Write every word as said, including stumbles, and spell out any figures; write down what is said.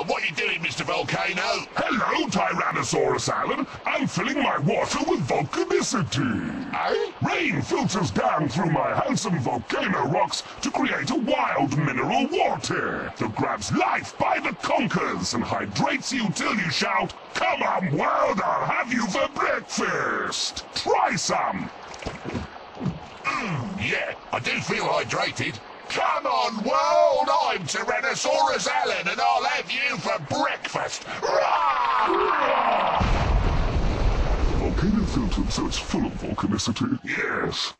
what you doing, Mister Volcano? Hello, Tyrannosaurus Alan. I'm filling my water with volcanicity. Eh? Rain filters down through my handsome volcano rocks to create a wild mineral water that grabs life by the conkers and hydrates you till you shout, "Come on, world, I'll have you for breakfast!" Try some. Mm, yeah, I do feel hydrated. Come on, world, I'm Tyrannosaurus Alan, and I'll have you for breakfast. Rah! Volcano filtered, so it's full of volcanicity. Yes.